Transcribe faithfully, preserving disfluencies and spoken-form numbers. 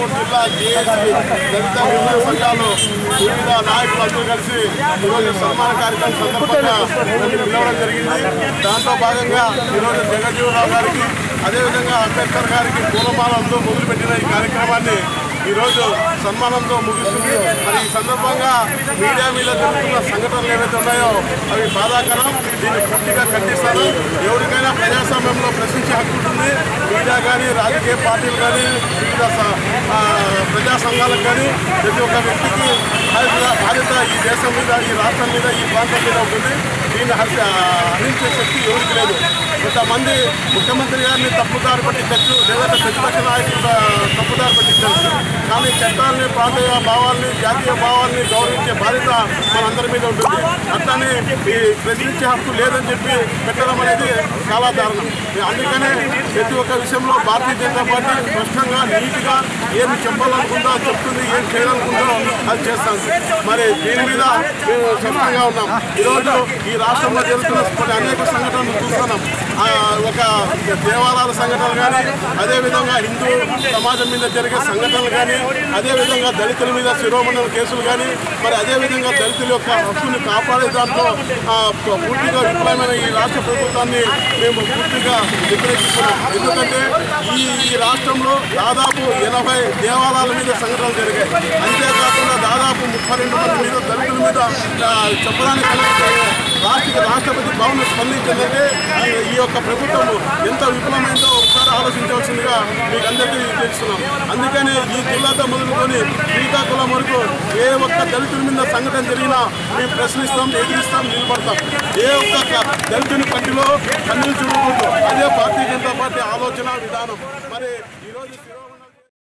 కాసరగోడు జిల్లా జేఏసీ దళిత వివిధ సంఘాలు వివిధ నాయకులందరూ కలిసి ఈరోజు సన్మాన కార్యక్రమం సందర్భంగా పిలవడం జరిగింది. దాంట్లో భాగంగా ఈరోజు జగజ్జీవనరావు గారికి అదేవిధంగా అంబేద్కర్ గారికి పూలమాలతో మొదలుపెట్టిన ఈ కార్యక్రమాన్ని ఈరోజు సన్మానంతో ముగిస్తుంది. మరి ఈ సందర్భంగా మీడియా మీద జరుగుతున్న సంఘటనలు ఏవైతే ఉన్నాయో అవి బాధాకరం. దీన్ని పూర్తిగా ఖండిస్తారు. ఎవరికైనా ప్రజాస్వామ్యంలో ప్రశ్నించే హక్కు ఉంటుంది. మీడియా కానీ రాజకీయ పార్టీలు కానీ వివిధ ప్రజా సంఘాలకు కానీ ప్రతి ఒక్క వ్యక్తికి బాధ్యత ఈ దేశం మీద, ఈ రాష్ట్రం మీద, ఈ ప్రాంతం మీద ఉంటుంది. దీన్ని హరించే శక్తి ఎవరికి లేదు. కొంతమంది ముఖ్యమంత్రి గారిని తప్పుదారి పట్టించచ్చు, లేదంటే ప్రతిపక్ష నాయకులు తప్పుదారి పట్టించవచ్చు. కానీ చట్టాలని, ప్రాంతీయ భావాల్ని, జాతీయ భావాల్ని గౌరవించే బాధ్యత మనందరి మీద ఉంటుంది. అట్లానే ఈ ప్రశ్నించే హక్కు లేదని చెప్పి పెట్టడం అనేది చాలా దారుణం. అందుకనే ప్రతి ఒక్క విషయంలో భారతీయ జనతా పార్టీ స్పష్టంగా నీట్గా ఏమి చెప్పాలనుకుందో చెప్తుంది, ఏం చేయాలనుకుందో అది చేస్తాం. మరి దీని మీద మేము స్పష్టంగా ఉన్నాం. ఈరోజు ఈ రాష్ట్రంలో జరుగుతున్న కొన్ని అనేక సంఘటనలు చూస్తున్నాం. ఒక దేవాలయాల సంఘటనలు కానీ, అదేవిధంగా హిందూ సమాజం మీద జరిగే సంఘటనలు కానీ, అదేవిధంగా దళితుల మీద శిరోమండల కేసులు కానీ, మరి అదేవిధంగా దళితుల యొక్క హక్కుని కాపాడే దాంట్లో పూర్తిగా విఫలమైన ఈ రాష్ట్ర ప్రభుత్వాన్ని మేము పూర్తిగా వ్యతిరేకిస్తున్నాం. ఎందుకంటే ఈ ఈ రాష్ట్రంలో దాదాపు ఎనభై దేవాలయాల మీద సంఘటనలు జరిగాయి. అంతేకాకుండా దాదాపు ముప్పై రెండు మంది మీద దళితుల మీద చెప్పడానికి రాష్ట్ర రాష్ట్రపతి భవన్ స్పందించిందంటే ఈ యొక్క ప్రభుత్వం ఎంత విఫలమైందో ఒకసారి ఆలోచించవలసిందిగా మీకు అందరికీ తెలుస్తున్నాం. అందుకనే ఈ జిల్లాతో మొదలుకొని శ్రీకాకుళం వరకు ఏ ఒక్క దళితుల మీద సంఘటన జరిగినా మేము ప్రశ్నిస్తాం, ఎదిరిస్తాం, నిలబడతాం. ఏ ఒక్క దళితుని పట్టిలో కన్నులు చూడకూడదు. అదే భారతీయ జనతా పార్టీ ఆలోచన విధానం. మరి ఈరోజు